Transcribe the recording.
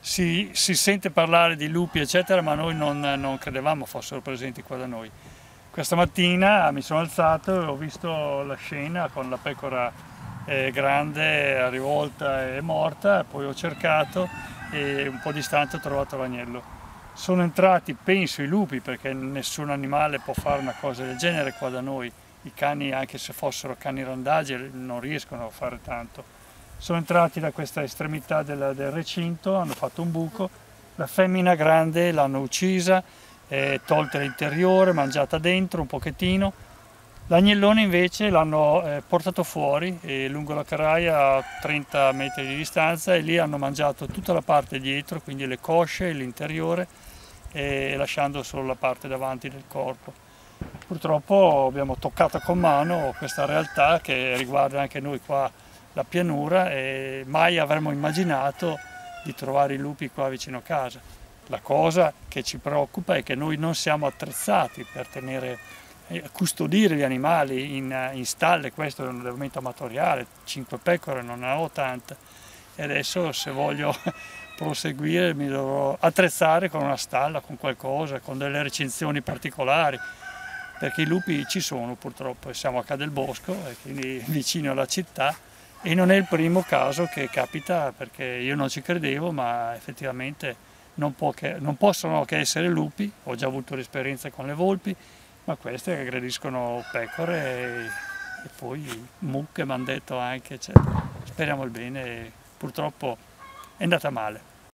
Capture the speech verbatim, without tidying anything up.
Si, si sente parlare di lupi eccetera, ma noi non, non credevamo fossero presenti qua da noi. Questa mattina mi sono alzato e ho visto la scena con la pecora eh, grande, rivolta e morta, poi ho cercato e un po' distante ho trovato l'agnello. Sono entrati, penso, i lupi, perché nessun animale può fare una cosa del genere qua da noi. I cani, anche se fossero cani randagi, non riescono a fare tanto. Sono entrati da questa estremità del, del recinto, hanno fatto un buco, la femmina grande l'hanno uccisa, eh, tolta l'interiore, mangiata dentro un pochettino. L'agnellone invece l'hanno eh, portato fuori eh, lungo la carraia a trenta metri di distanza, e lì hanno mangiato tutta la parte dietro, quindi le cosce e l'interiore, eh, lasciando solo la parte davanti del corpo. Purtroppo abbiamo toccato con mano questa realtà che riguarda anche noi qua la pianura, e mai avremmo immaginato di trovare i lupi qua vicino a casa. La cosa che ci preoccupa è che noi non siamo attrezzati per tenere, eh, custodire gli animali in, in stalle. Questo è un allevamento amatoriale, cinque pecore, non ne ho tante, e adesso se voglio proseguire mi dovrò attrezzare con una stalla, con qualcosa, con delle recinzioni particolari, perché i lupi ci sono purtroppo, e siamo a Cadelbosco, e quindi vicino alla città. E non è il primo caso che capita, perché io non ci credevo, ma effettivamente non, può che, non possono che essere lupi. Ho già avuto l'esperienza con le volpi, ma queste aggrediscono pecore e, e poi mucche mi hanno detto anche, eccetera. Speriamo il bene, purtroppo è andata male.